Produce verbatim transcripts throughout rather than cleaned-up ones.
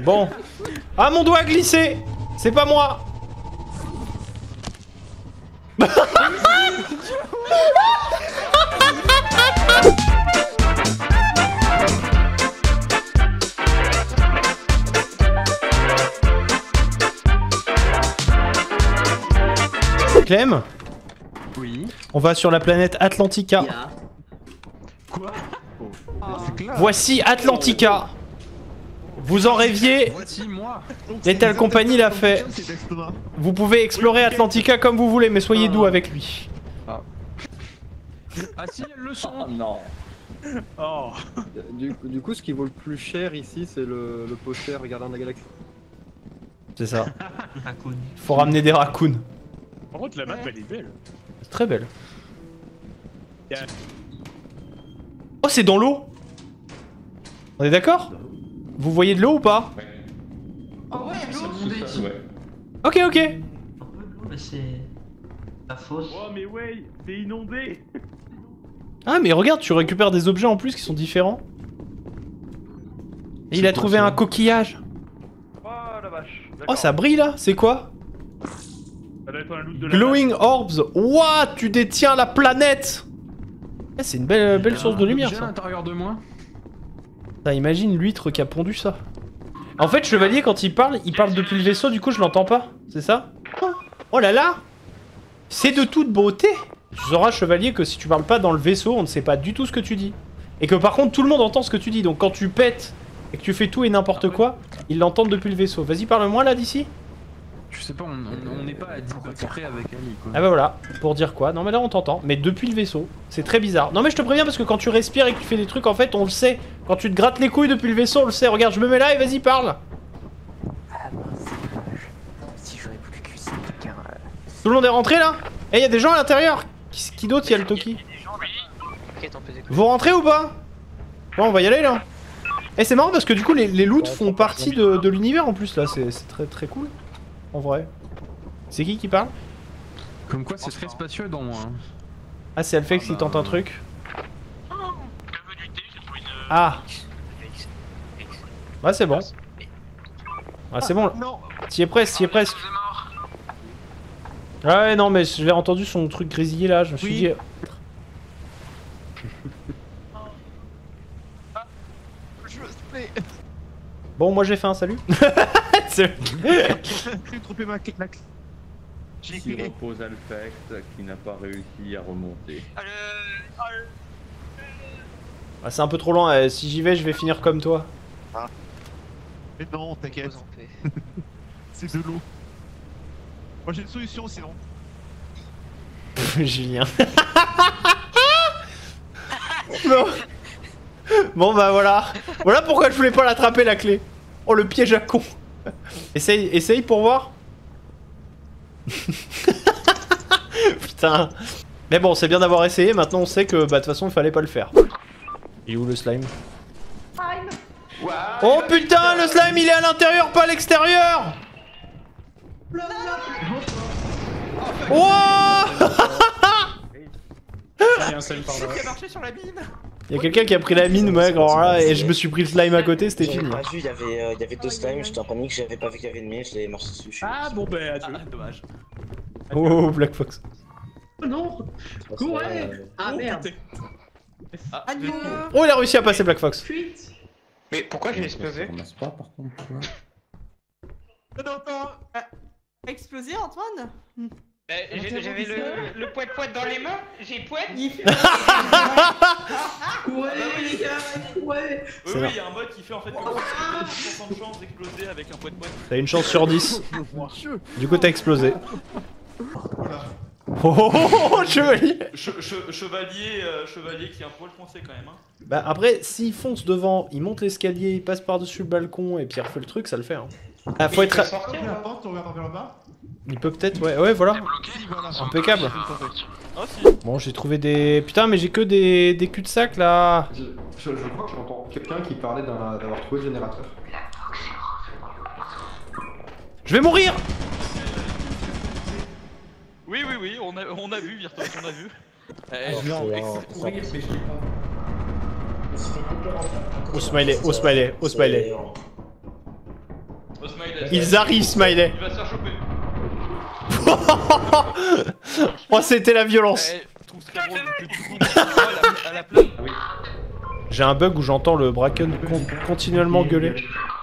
Bon. Ah, mon doigt a glissé. C'est pas moi. Clem? Oui. On va sur la planète Atlantica. Yeah. Quoi? Oh. Voici Atlantica. Vous en rêviez? Voici moi. Lethal Company l'a fait. Vous pouvez explorer Atlantica comme vous voulez, mais soyez doux avec lui. Ah, ah si, elle le sont. Oh non. Oh. Du, du coup, ce qui vaut le plus cher ici, c'est le, le poster Gardien de la Galaxie. C'est ça. Raccoon. Faut ramener des raccoons. Par contre, la map elle est belle. C'est très belle. Yeah. Oh, c'est dans l'eau. On est d'accord? Vous voyez de l'eau ou pas? Oh ouais, l'eau. Ouais. Ok, ok. Un peu de l'eau, mais c'est la fosse. Oh mais ouais, c'est inondé. Ah, mais regarde, tu récupères des objets en plus qui sont différents. Et il a trouvé un coquillage. Oh la vache. Oh, ça brille là. C'est quoi? Ça doit être un loot de la Glowing Orbs. Ouah, tu détiens la planète. Eh, c'est une belle, belle source de lumière, à ça. l'intérieur de moi. Ça, imagine l'huître qui a pondu ça. En fait, Chevalier, quand il parle, il parle depuis le vaisseau, du coup, je l'entends pas. C'est ça? Oh là là. C'est de toute beauté. Tu sauras, Chevalier, que si tu parles pas dans le vaisseau, on ne sait pas du tout ce que tu dis. Et que par contre, tout le monde entend ce que tu dis. Donc quand tu pètes et que tu fais tout et n'importe quoi, ils l'entendent depuis le vaisseau. Vas-y, parle-moi là d'ici. Je sais pas, on n'est pas à dix pas près avec Ali quoi. Ah bah voilà, pour dire quoi? Non mais là on t'entend, mais depuis le vaisseau. C'est très bizarre. Non mais je te préviens parce que quand tu respires et que tu fais des trucs, en fait, on le sait. Quand tu te grattes les couilles depuis le vaisseau, on le sait. Regarde, je me mets là et vas-y, parle. Ah mince, c'est dommage. Si j'aurais voulu cuisiner quelqu'un... Euh... Tout le monde est rentré là? Eh, y a des gens à l'intérieur. Qui, qui d'autre? Y a le Toki. Vous rentrez ou pas? Bon, on va y aller là. Eh, c'est marrant parce que du coup, les, les loots font partie de, de l'univers en plus là. C'est très très cool. En vrai. C'est qui qui parle? Comme quoi c'est très spacieux dans moi. Hein. Ah, c'est Alphex qui tente un truc. Ah. Ouais, c'est bon. Ah, c'est bon. T'y es presque, t'y es presque. Ouais, non, mais j'avais entendu son truc grésillé là, je me suis dit... Bon, moi j'ai faim, salut. C'est... Qui repose Alphex qui n'a pas réussi à remonter. Ah, c'est un peu trop loin, euh, si j'y vais, je vais finir comme toi. Ah. Mais non, t'inquiète. C'est de l'eau. Moi j'ai une solution sinon. Julien. Non. Bon bah voilà. Voilà pourquoi je voulais pas l'attraper la clé. Oh le piège à con. Essaye, essaye pour voir. Putain. Mais bon, c'est bien d'avoir essayé, maintenant on sait que bah de toute façon il fallait pas le faire. Il est où le slime? Oh putain, le slime il est à l'intérieur, pas à l'extérieur. Wouah. Il y a un slime par là. Qui a marché sur la mine. Il y a quelqu'un qui a pris la mine, mec, alors là, et je me suis pris le slime à côté, c'était fini. J'avais pas vu, il y avait, euh, il y avait deux slimes, j'étais en panique, j'avais pas vu qu'il y avait une mine, je l'ai marché dessus. Ah bon bah adieu. Ah, dommage. Oh, Black Fox. Oh non. Courez. Ah merde. Ah, Oh, il a réussi à passer Black Fox. Fuite. mais pourquoi j'ai explosé? Ça commence pas par contre, tu vois. Non, non. Explosé Antoine. Euh, J'avais le, le poète-poète dans les mains, j'ai poète. Ouais les gars, ouais. Oui, oui, il y a un mode qui fait en fait que vous avez dix pour cent de chance d'exploser avec un poète-poète. T'as une chance sur dix. Du coup, t'as explosé. Oh, oh, oh, oh, chevalier. Che- che- chevalier, euh, chevalier qui est un poil foncé quand même. Hein. Bah après, s'il fonce devant, il monte l'escalier, il passe par-dessus le balcon et puis il refait le truc, ça le fait. Hein. Ah, faut être... La porte, on regarde vers là-bas. Il peut peut-être, ouais, ouais, voilà. Impeccable. Ah si. Bon, j'ai trouvé des... Putain, mais j'ai que des, des cul-de-sac, là. Je, je, je crois que j'entends quelqu'un qui parlait d'avoir trouvé le générateur. Je vais mourir. Oui, oui, oui, on a, on a vu, Virtus, on a vu. Eh, Oh smiley, oh smiley, oh smiley. Oh, Smiley. Ils arrivent, Smiley. Il va se faire choper. Oh, c'était la violence. Eh, je trouve très drôle que tu coupes à la, à la place. Ah oui. J'ai un bug où j'entends le Bracken con continuellement gueuler.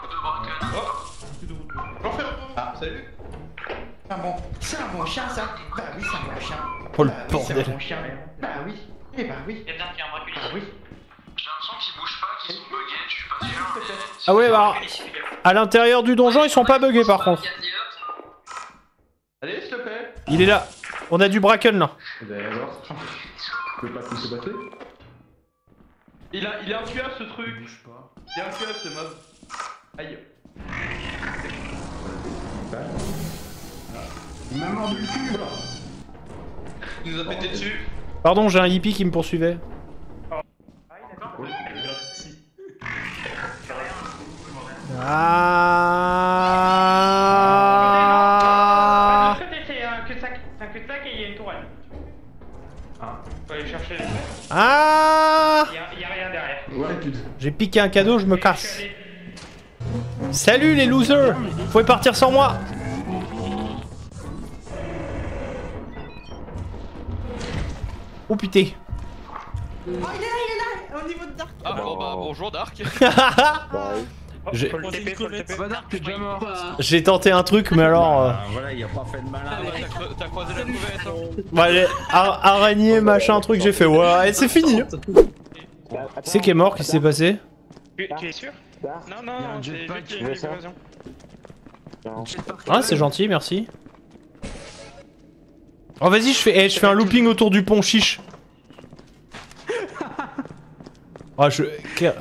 Ah, salut. C'est un bon, c'est un bon chien ça. Bah oui, c'est un bon chien. Oh le Bah oui, c'est un bordel. bon chien. Bah oui. Eh bah oui. Il y a bien qu'il y a un braquelier. Ah oui. J'ai l'impression qu'ils bougent pas, qu'ils sont buggés, je suis pas sûr. Ah ouais, bah, à l'intérieur du donjon, ils sont pas buggés par contre. Allez, s'il te plaît. Il est là. On a du Bracken là. D'accord. Tu peux pas tout se passer? Il a, il est intuable ce truc. Il est intuable ce mob. Aïe. Il m'a mordu le cul là. Il nous a pété dessus. Pardon, j'ai un hippie qui me poursuivait. Ah. De l'autre côté, c'est un cul-de-sac. C'est un cul-de-sac et il y a une tourelle. Ah. Faut aller chercher les fesses. Ah. Il y a, il y a rien derrière. Ouais, putain. J'ai piqué un cadeau, je me casse. Salut les losers. Vous pouvez partir sans moi. Oh putain. Oh, il est là, il est là, au niveau de Dark. Ah bon bah bonjour Dark. J'ai- Faut le T P, faut le T P. Bah, Dark, t'es déjà mort. J'ai tenté un truc, mais alors... euh, Ah, voilà, il a pas fait de malin. Ah, T'as cro- t'as croisé la cuvette hein. Bon, allez, ar- araignée, machin, truc, j'ai fait ouais, et c'est fini. Qui c'est qui est mort? Qu'est-ce qui s'est passé? Tu, tu es sûr? Non, Il y a non, un c'est jetpack, juste qu'il y a une explosion. Ah, c'est gentil, merci. Oh, vas-y, je fais, eh, je fais un looping autour du pont chiche. Ah, je... que-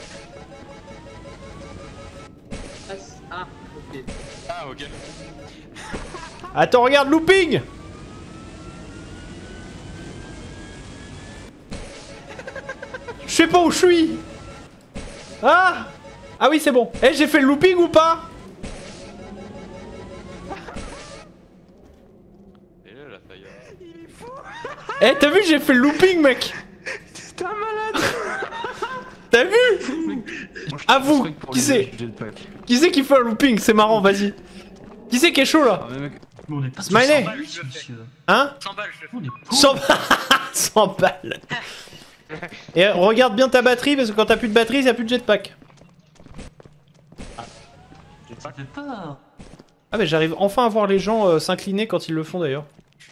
Ah, ok. Ah ok. Attends, regarde, looping. Je sais pas où je suis. Ah. Ah oui, c'est bon. Eh, j'ai fait le looping ou pas? Et là la faille. Eh, t'as vu, j'ai fait le looping, mec. T'es un malade. T'as vu? Avoue, qui c'est? Qui c'est qui fait un looping? C'est marrant, vas-y. Qui c'est qui est chaud là? Ah, mais mec, Smiley. Hein? cent balles, je le fais. cent balles. cent balles. Et regarde bien ta batterie parce que quand t'as plus de batterie, y'a plus de jetpack. Ah mais j'arrive enfin à voir les gens euh, s'incliner quand ils le font d'ailleurs.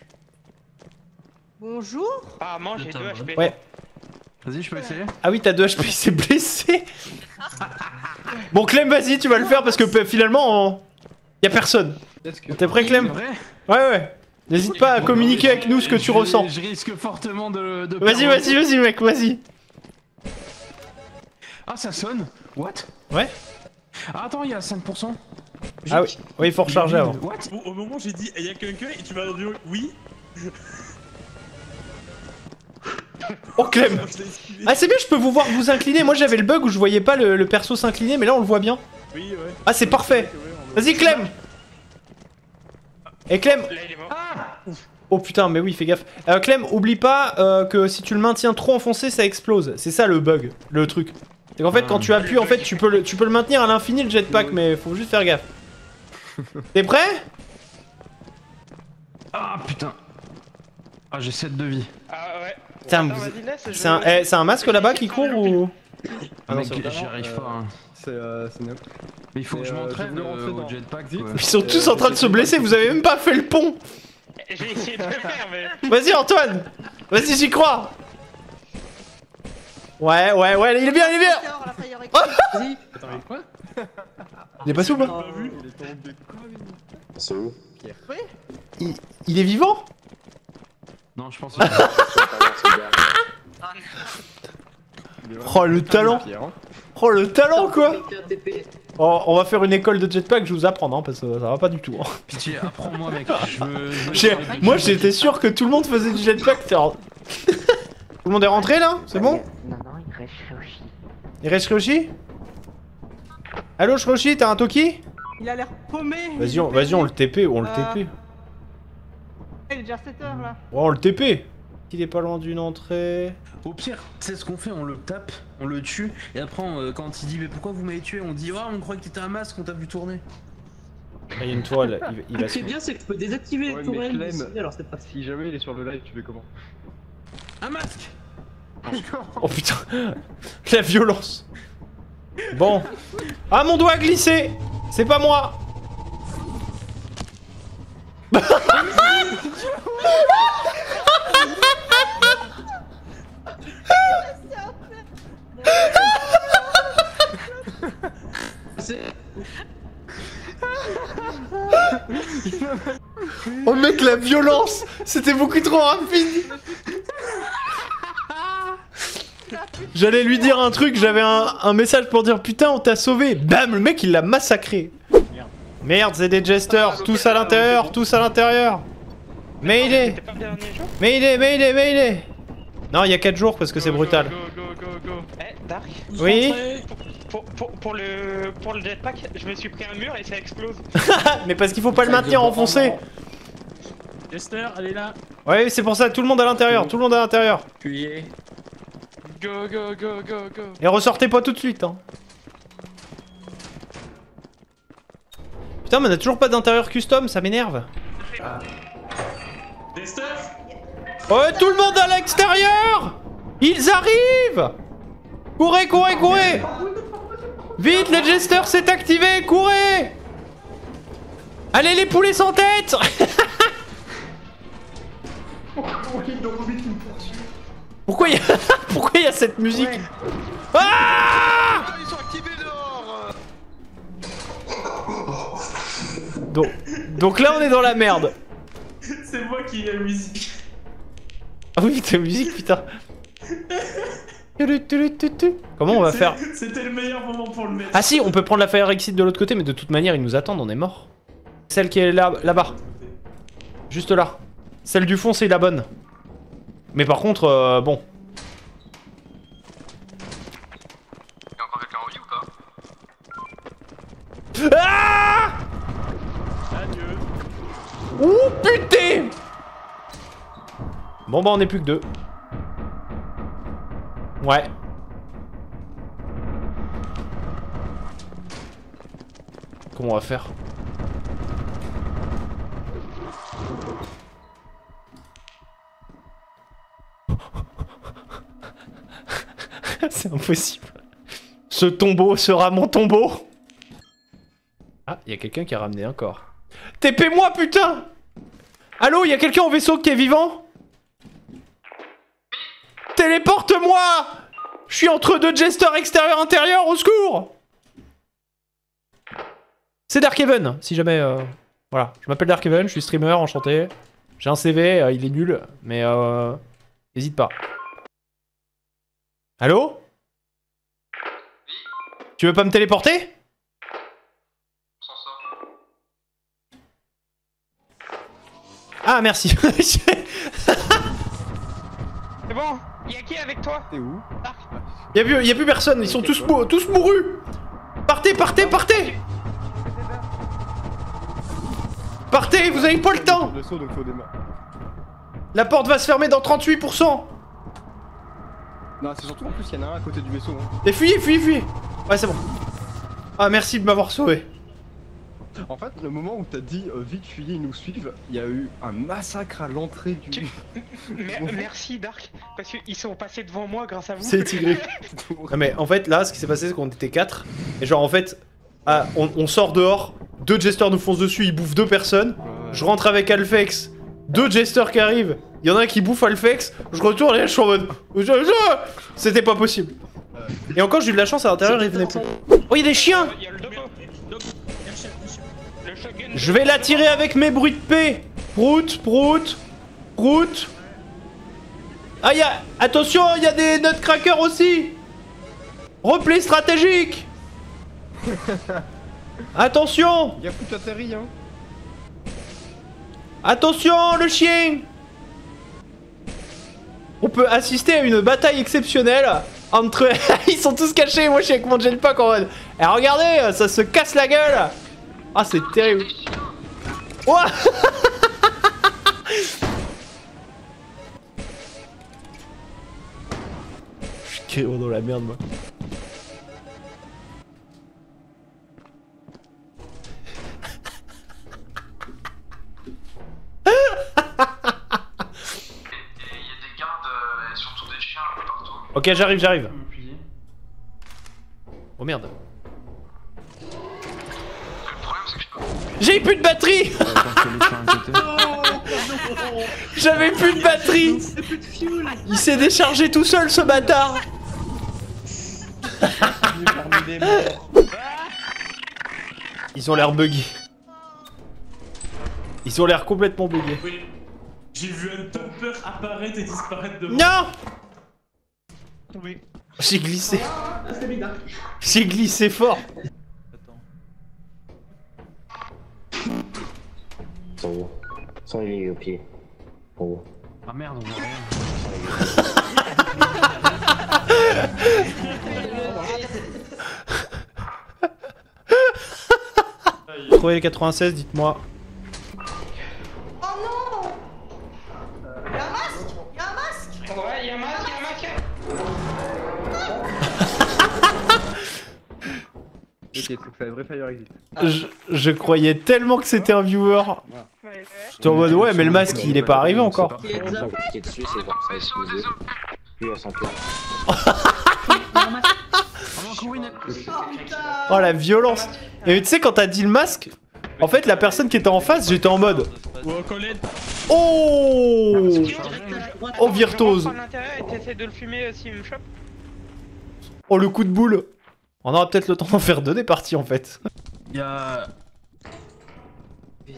Bonjour. Apparemment, j'ai deux H P. Ouais. vas-y, je peux essayer. Ah oui, t'as deux H P, il s'est blessé. Bon Clem, vas-y, tu vas le faire parce que euh, finalement, on... y a personne. T'es prêt Clem? C'est vrai. Ouais ouais. N'hésite pas à communiquer avec nous ce que tu Je- ressens. Je risque fortement de. de Vas-y, perdre. vas-y, vas-y mec, vas-y. Ah, ça sonne. What? Ouais. Ah, attends, il y a cinq pour cent. Ah oui, oui, il faut recharger avant. What? Au, au moment où j'ai dit, il y a quelqu'un et tu m'as répondu oui. Oh Clem. Je l'ai esquivé. Ah c'est bien, je peux vous voir vous incliner. Moi j'avais le bug où je voyais pas le, le perso s'incliner, mais là on le voit bien. Oui, ouais. Ah c'est parfait. Vas-y Clem. Et Clem. Là, il est mort. Oh putain, mais oui, fais gaffe. Euh, Clem, oublie pas euh, que si tu le maintiens trop enfoncé, ça explose. C'est ça le bug, le truc. C'est qu'en fait, quand tu appuies, en fait, tu peux le, tu peux le maintenir à l'infini le jetpack, mais faut juste faire gaffe. T'es prêt? Ah, putain. Ah, j'ai sept de vie. Ah ouais. Putain, Attends, vous- vas-y, laisse, je- C'est un, eh, c'est un masque là-bas qui court ou? Ah, mec, c'est j'y vraiment, arrive euh, pas. Hein. C'est euh, c'est neuf. Mais il faut mais, que je euh, m'entraîne je voulais euh, rentrer au dans- jetpack. Vite. quoi. Ils sont tous en train de se blesser, vous avez même pas fait le pont. J'ai essayé de le faire, mais. Vas-y Antoine. Vas-y, j'y crois. Ouais, ouais, ouais, il est bien, il est bien. D'accord, la faille avec- Vas-y. Attends, mais quoi? Il est pas souple. Pas vu. Il est tombé quoi lui? C'est où? Il, il est vivant. Non, je pense. Oh le talent. Pierre, hein. Oh le talent quoi. Fais un T P. Oh, on va faire une école de jetpack, je vous apprends, hein, parce que ça va pas du tout. hein. Pitié, apprends-moi, mec. Je veux. je veux J'ai- faire des- Moi j'étais sûr que tout le monde faisait du jetpack. c'est rare. Tout le monde est rentré là? C'est bon? Non, non, il reste Shoshi. Il reste Shroshi? Allo Shroshi, t'as un Toki? Il a l'air paumé. Vas-y, on, vas-y, on le T P, on le Euh. T P. Il est déjà sept heures là. Ouais, on le T P. Il est pas loin d'une entrée. Au pire, tu sais ce qu'on fait, on le tape, on le tue, et après, on, euh, quand il dit mais pourquoi vous m'avez tué, on dit oh on croit que t'étais un masque, on t'a vu tourner. Il y a une tourelle, il, il va Ce qui est se... bien, c'est que tu peux désactiver Ouais, les tourelles mais d'ici, Clem, alors c'est pratique. si jamais il est sur le live, tu fais comment? Un masque. Oh putain, la violence. Bon. Ah, mon doigt a glissé. C'est pas moi. Oh mec, la violence. C'était beaucoup trop rapide. J'allais lui dire un truc, j'avais un, un message pour dire putain on t'a sauvé. Bam, le mec il l'a massacré. Merde, c'est des jesters, tous à l'intérieur, tous à l'intérieur. Mais il est, mais il est, mais il est, mais il est. Non, il y a quatre jours parce que c'est brutal. Go, go, go, go, go. Eh, Dark, Oui. pour, pour, pour, le, pour le jetpack, je me suis pris un mur et ça explose. Mais parce qu'il faut pas le maintenir enfoncé. Jester, elle est là. Ouais, c'est pour ça, tout le monde à l'intérieur, tout le monde à l'intérieur. Appuyez. Go, go, go, go, go. Et ressortez pas tout de suite, hein. Putain, mais on a toujours pas d'intérieur custom, ça m'énerve. Jester. Ouais, tout le monde à l'extérieur. Ils arrivent. Courez, courez, courez. Vite, le jester s'est activé, courez. Allez, les poulets sans tête. Pourquoi il y a... Pourquoi il y a cette musique? Ah! Ils sont activés dehors. donc, donc là on est dans la merde. C'est moi qui ai la musique. Ah oui, ta musique, putain. Comment on va faire? C'était le meilleur moment pour le mettre. Ah si, on peut prendre la fire exit de l'autre côté, mais de toute manière ils nous attendent, on est mort. Celle qui est là, là-bas. Juste là. Celle du fond, c'est la bonne. Mais par contre, euh, bon. Y'a encore quelqu'un en vie ou pas? Ah! Adieu. Ouh putain! Bon bah on est plus que deux. Ouais. Comment on va faire? C'est impossible. Ce tombeau sera mon tombeau. Ah, il y a quelqu'un qui a ramené un corps. T P-moi, putain! Allô, il y a quelqu'un au vaisseau qui est vivant? Téléporte-moi! Je suis entre deux jesters extérieur-intérieur, au secours! C'est Darkhaven, si jamais... Euh... Voilà, je m'appelle Darkhaven, je suis streamer, enchanté. J'ai un C V, euh, il est nul, mais euh... n'hésite pas. Allô? Tu veux pas me téléporter? Ah merci. C'est bon, y'a qui avec toi? T'es où? Y'a plus, y a plus personne, ils sont tous, mou tous mourus. Partez, partez, partez. Partez, vous avez pas le temps. La porte va se fermer dans trente-huit pour cent. Non, c'est surtout en plus, il y en a un à côté du vaisseau. Hein. Et fuyez, fuyez, fuyez. Ouais, c'est bon. Ah, merci de m'avoir sauvé. En fait, le moment où t'as dit euh, vite fuyez, ils nous suivent, il y a eu un massacre à l'entrée du. Mer merci Dark, parce qu'ils sont passés devant moi grâce à vous. C'est tigré. Non, mais en fait, là, ce qui s'est passé, c'est qu'on était quatre. Et genre, en fait, ah, on, on sort dehors, deux jesters nous foncent dessus, ils bouffent deux personnes. Ouais. Je rentre avec Alfex, deux jesters qui arrivent. Il y en a un qui bouffe Alfex, je retourne et là, je suis en mode. C'était pas possible. Et encore, j'ai eu de la chance à l'intérieur, il venait plus. Oh, il y a des chiens! Il y a le dopo. Le shotgun. Je vais l'attirer avec mes bruits de paix. Prout, prout, prout. Ah, y a... Attention, il y a des nutcrackers aussi. Repli stratégique. Attention. Il y a plus d'atterri, hein. Attention, le chien. On peut assister à une bataille exceptionnelle entre... Ils sont tous cachés, moi je suis avec mon jetpack en mode... Eh, regardez, ça se casse la gueule. Ah, c'est terrible. Ouah. Je suis carrément dans la merde, moi. Ok, j'arrive, j'arrive. Oh merde. J'ai plus de batterie. J'avais plus de batterie. Il s'est déchargé tout seul ce bâtard. Ils ont l'air buggés. Ils ont l'air complètement buggés. Oui. J'ai vu un topper apparaître et disparaître devant. Non. Tombé. J'ai glissé. Ah, c'était bizarre. J'ai glissé fort. Sans haut. Sans les lignes au pied. En haut. Ah merde, on voit rien. Trouvez les quatre-vingt-seize, dites-moi. Oh non. Y'a un masque. Y'a un masque. Ouais, y'a un masque, y'a un masque. Ok, c'est que c'est un vrai fire exit. Je, je croyais tellement que c'était un viewer. J'étais en mode ouais, mais le masque il est pas arrivé encore. Quand vous cliquez dessus, c'est genre ça explosé. Puis elle s'empire. Oh la violence. Et tu sais quand t'as dit le masque, en fait la personne qui était en face, j'étais en mode oh oh virtuose. À l'intérieur et t'essaies de le fumer euh, s'il me chope. Oh le coup de boule. On aura peut-être le temps d'en faire deux des parties en fait. Il y a... Il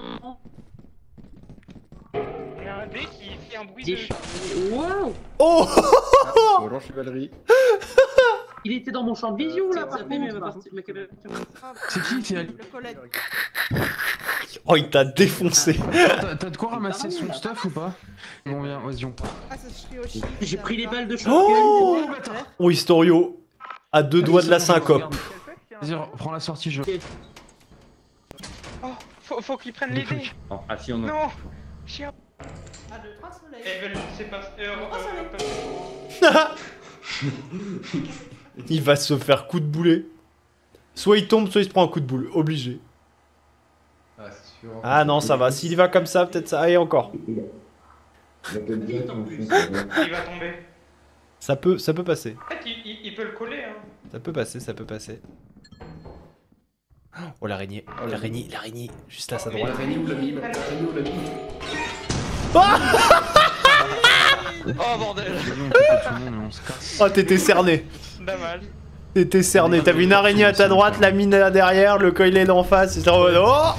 y a un dé qui fait un bruit de... Wow. Oh Volant chevalerie. Il était dans mon champ de vision là, par contre. C'est qui qui a... Oh il t'a défoncé. T'as t'as de quoi ramasser son stuff ou pas? Bon viens, vas-y on part. Ah, ça se Yoshi. J'ai pris les balles de Oh shotgun. Oh Historio. À deux doigts de la syncope. Vas-y, prends la sortie, je... Oh, faut, faut qu'ils prennent les dés. Oh, ah si on a... Non. Chien. Ah, de trois soleils. Eh ben, c'est pas... Euh, Trois euh, soleils. Il va se faire coup de boulet. Soit il tombe, soit il se prend un coup de boule. Obligé. Ah, c'est sûr. Ah non, ça va. S'il y va comme ça, peut-être ça. Allez, encore. Il va tomber. Ça peut, ça peut passer. En fait, il, il, il peut le coller, hein. Ça peut passer, ça peut passer. Oh l'araignée, oh, l'araignée, l'araignée, juste à sa droite. L'araignée ou la mime? L'araignée ou la mime? Oh bordel. Oh t'étais cerné. Dommage. T'étais cerné. T'avais une araignée à ta droite, la mine là derrière, le coilet d'en face. Et oh, oh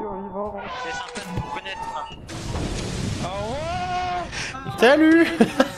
C'est sympa de vous connaître. Salut.